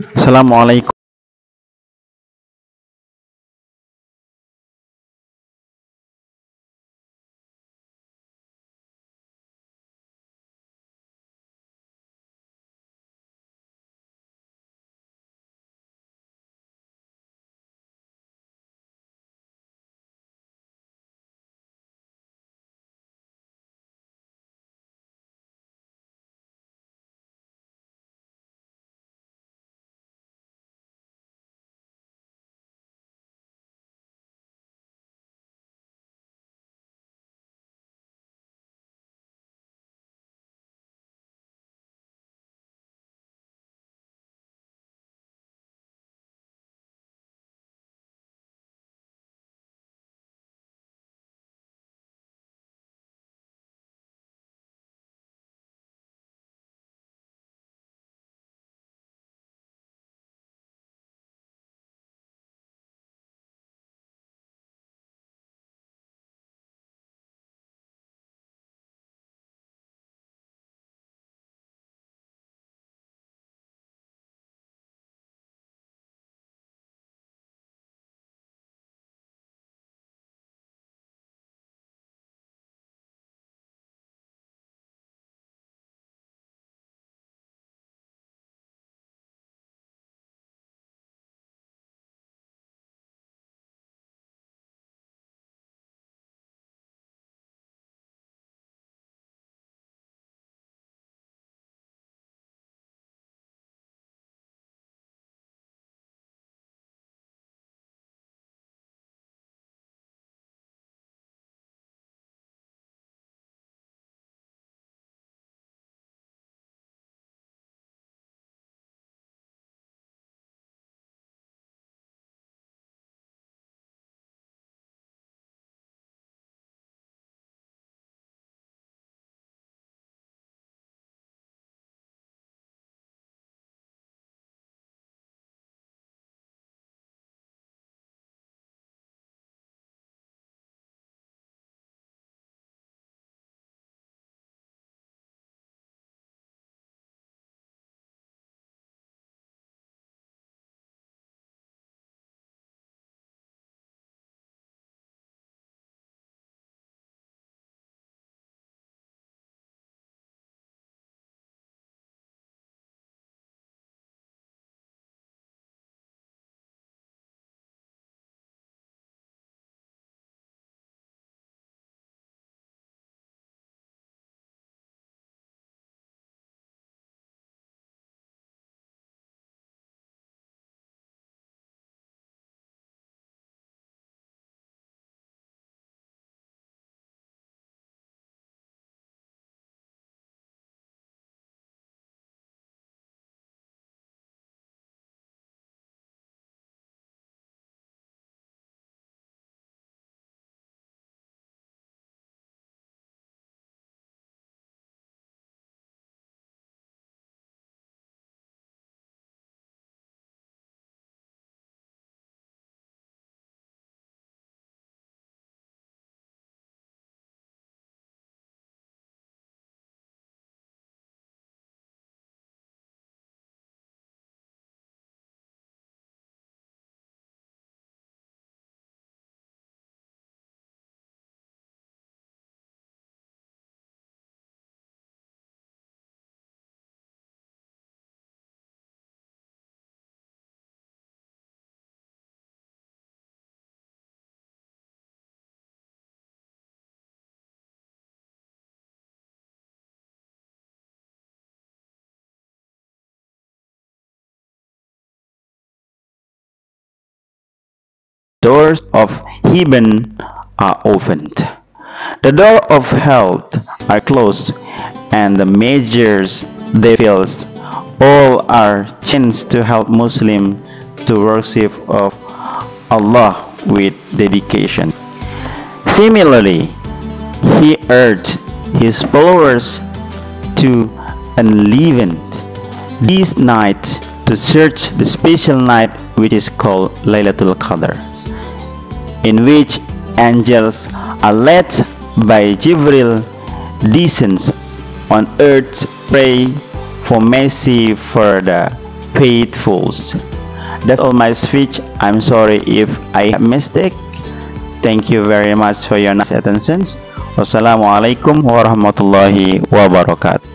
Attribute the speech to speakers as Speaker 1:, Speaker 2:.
Speaker 1: Assalamualaikum. Doors of heaven are opened. The door of hell are closed, and the measures they fill all are changed to help Muslims to worship of Allah with dedication. Similarly, he urged his followers to enliven this night to search the special night which is called Laylatul Qadr, in which angels are led by Jibril descends on earth pray for mercy for the faithfuls. That's all my speech. I'm sorry if I have mistake. Thank you very much for your nice attention. Wassalamualaikum warahmatullahi wabarakatuh.